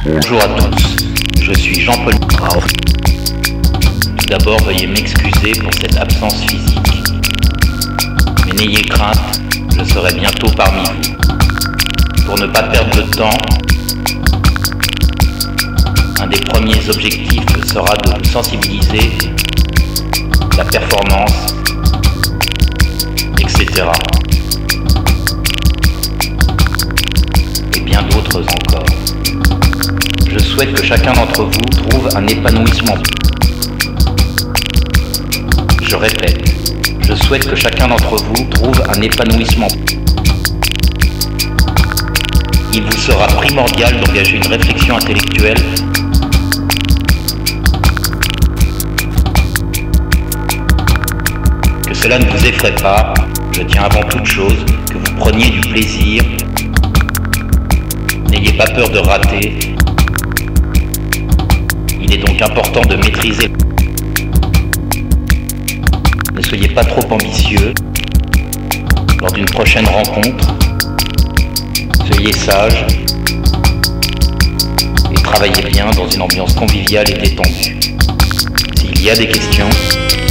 Bonjour à tous, je suis Jean-Paul Grau. Tout d'abord, veuillez m'excuser pour cette absence physique. Mais n'ayez crainte, je serai bientôt parmi vous. Pour ne pas perdre de temps, un des premiers objectifs sera de vous sensibiliser, la performance, etc. Et bien d'autres encore. Je souhaite que chacun d'entre vous trouve un épanouissement. Je répète, je souhaite que chacun d'entre vous trouve un épanouissement. Il vous sera primordial d'engager une réflexion intellectuelle que cela ne vous effraie pas. Je tiens avant toute chose que vous preniez du plaisir. N'ayez pas peur de rater. Il est donc important de maîtriser. Ne soyez pas trop ambitieux. Lors d'une prochaine rencontre, soyez sage et travaillez bien dans une ambiance conviviale et détendue. S'il y a des questions,